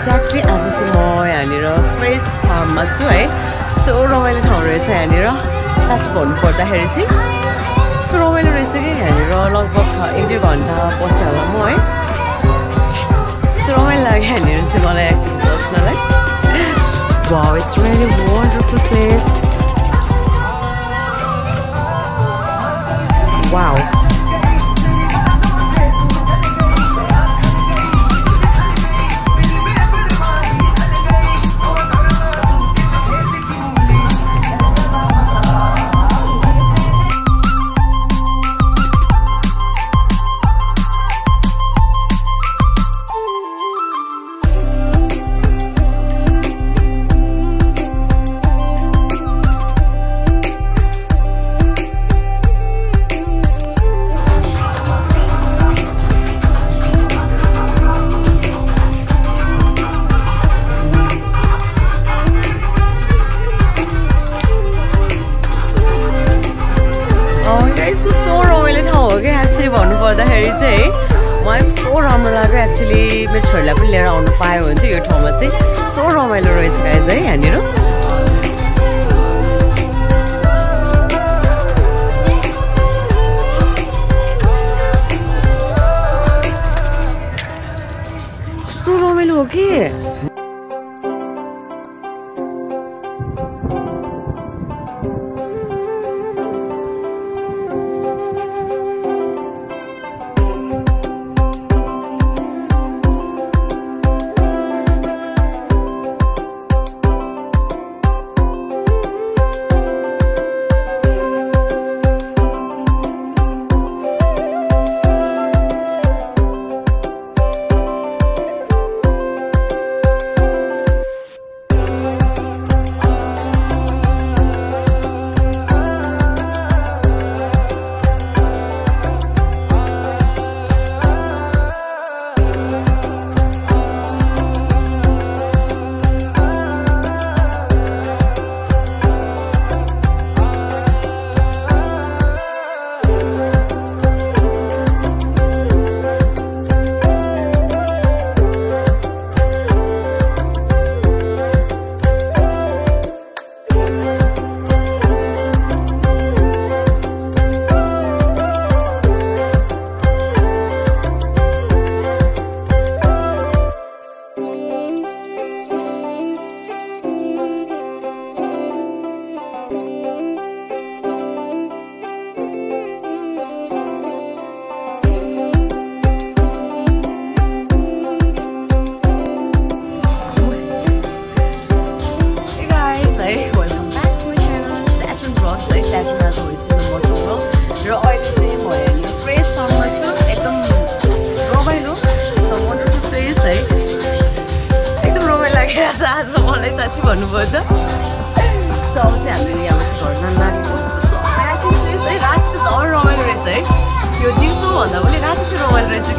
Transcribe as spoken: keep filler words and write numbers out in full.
Exactly आज चाहिँ म यहाँनिर फ्रेस फार्ममा छु है। सो रमाइलो ठाउँ रहेछ यहाँनिर। साँच्चै भन्नुपर्दाखेरि चाहिँ सो रमाइलो रहेछ कि यहाँनिर लगभग एक दुई घन्टा बस्यो होला म है। सो रमाइलो लाग्यो यहाँनिर चाहिँ मलाई एक्चुअली बस्नलाई। Wow, it's really wonderful place. Wow, भन्नुपर्दाखेरि चाहिँ मलाई कस्तो राम्रो लाग्यो। एक्चुअली मेरो छोरीलाई पनि लिएर आउनु पायो भने चाहिँ यो ठाउँमा चाहिँ कस्तो रमाइलो रहेछ गाइज है यहाँनिर। कस्तो रमाइलो हो कि। आज मलाई साँच्ची भन्नुपर्दा सो अब चाहिँ हामीले यहाँबाट घर जान लागेको। राति चाहिँ राति त झन् रमाइलो रहेछ है। यो दिउँसो भन्दा पनि राति चाहिँ रमाइलो रहेछ